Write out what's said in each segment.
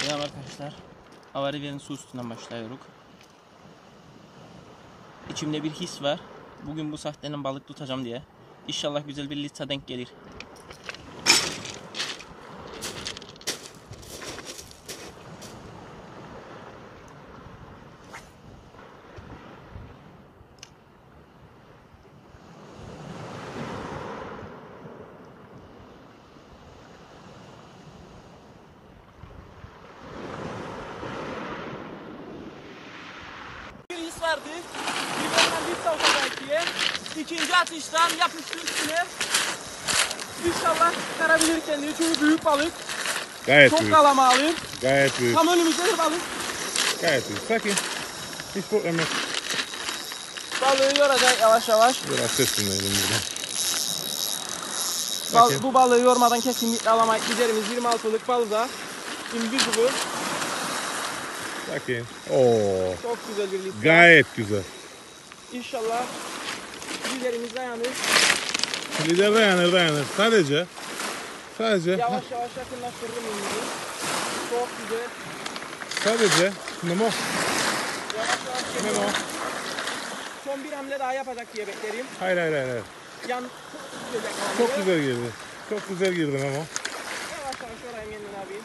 Selam arkadaşlar. Avariverin su üstünden başlıyoruz. İçimde bir his var. Bugün bu sahtenin balık tutacağım diye. İnşallah güzel bir lista denk gelir. Vardı. Biberden bir savuşacak diye. İkinci atıştan yapıştı üstüne. İnşallah çıkarabilir kendini çünkü büyük balık. Gayet çok büyük. kalamalı. Gayet büyük. Tam önümüzde bir balık. Gayet büyük. Sakin. Hiç problem yok. Balığı yoracak yavaş yavaş. Biraz ses dinleyelim buradan. Bu balığı yormadan kesinlikle alamayız. Giderimiz 26'lık balığa. Invisible. Sakin. Oo. Çok güzel bir liste. Gayet güzel. İnşallah liderimiz dayanır. Lider dayanır. Sadece. Yavaş yavaş yakınlaştırdım indi. Çok güzel. Sadece. Memo. Yavaş yavaş geliyor. Memo. Son bir hamle daha yapacak diye beklerim. Hayır. Yan Çok güzel girdi. Çok güzel girdi Memo. Yavaş yavaş orayım kendin abi.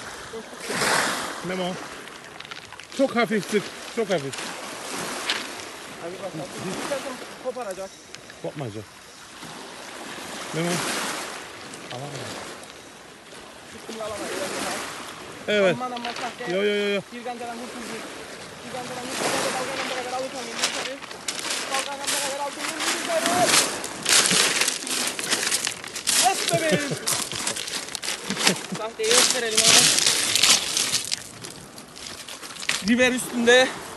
Memo. Çok hafif sık. Çok hafif. Abi bakalım. İstersen koparacak. Kopmayacak. Memo. Alamam. Üstünü alamayız. Evet. Aman sahte. Yo. Bir gandaran hırsızı. Bir gandaran hırsızı. Dalgadan beraber alırsam yeni tabi. Dalgadan beraber altın yeni tabi. Yes bebeğim. Sahteyi gösterelim abi. River üstünde